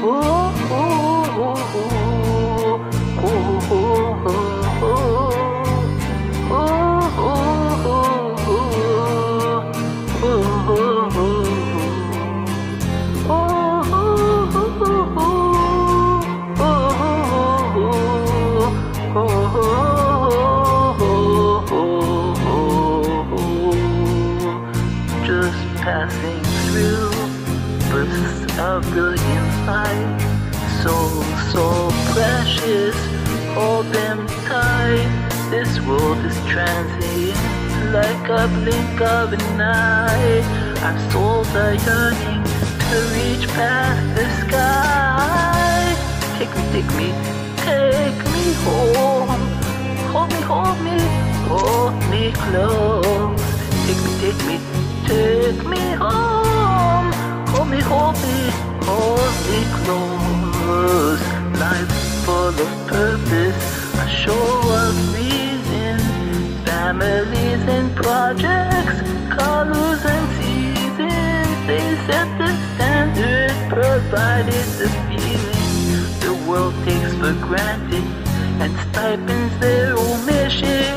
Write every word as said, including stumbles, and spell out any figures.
Passing through bursts of brilliant light, so, so precious, hold them tight. This world is transient, like a blink of an eye. Our souls are yearning to reach past the sky. Take me, take me, take me home. Hold me, hold me, hold me close. Take me, take me, take me home. Hold me, hold me, hold me close. Life full of purpose, a show of reason. Families and projects, colors and seasons. They set the standard, provided the feeling the world takes for granted and stipends their omission.